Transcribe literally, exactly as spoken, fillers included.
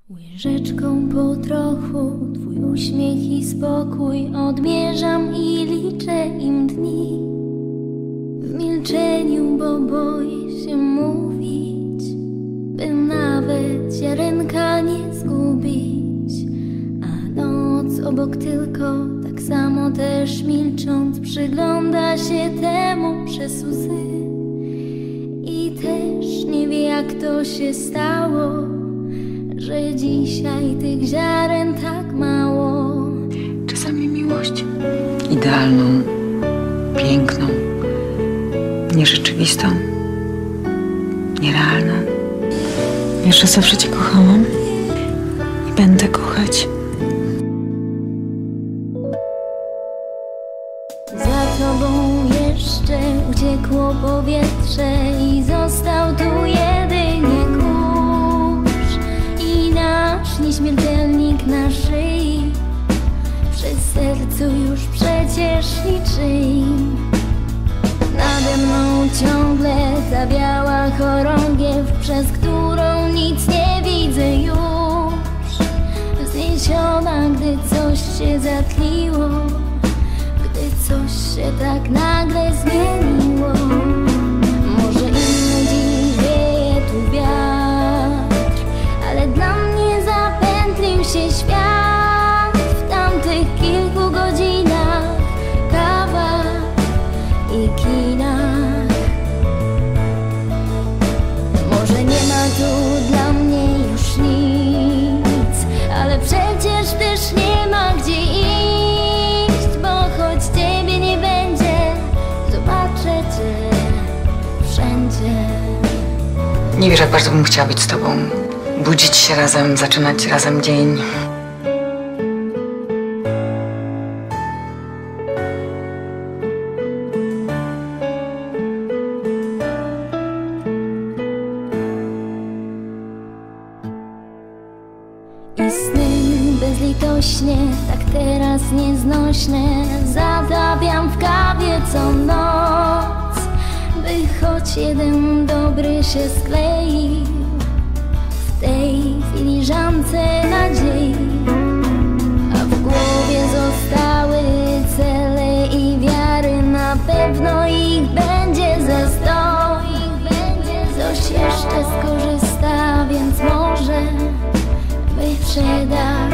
Łyżeczką po trochu twój uśmiech i spokój odmierzam i liczę im dni. W milczeniu, bo boję się mówić, by nawet ziarenka nie zgubić. A noc obok tylko tak samo też milcząc przygląda się temu przez łzy. I też nie wie, jak to się stało, że dzisiaj tych ziaren tak mało. Czasami miłość idealną, piękną, nierzeczywistą, nierealną. Wiesz, że zawsze cię kochałam i będę kochać. Za tobą jeszcze uciekło powietrze i został tu jedynie kurz i nasz nieśmiertelnik na szyi. Przy sercu już przecież niczym. Nade mną ciągle zawiała chorągiew, przez którą nic nie widzę już. Zniesiona, gdy coś się zatliło, gdy coś się tak nagle zmieniło. Może inny dziś wieje tu wiatr, ale dla mnie zapętlił się świat. W tamtych kilku godzinach kawa i kinach. Może nie ma tu dla mnie już nic, ale przecież też nie ma gdzie iść, bo choć ciebie nie będzie, zobaczę cię wszędzie. Nie wiesz, jak bardzo bym chciała być z tobą. Budzić się razem, zaczynać razem dzień. I sny bezlitośnie, tak teraz nieznośne, zatapiam w kawie co noc, by choć jeden dobry się skleił w tej filiżance nadziei. A w głowie zostały cele i wiary, na pewno ich będzie ze sto. Coś jeszcze skorzysta, więc może by przydać.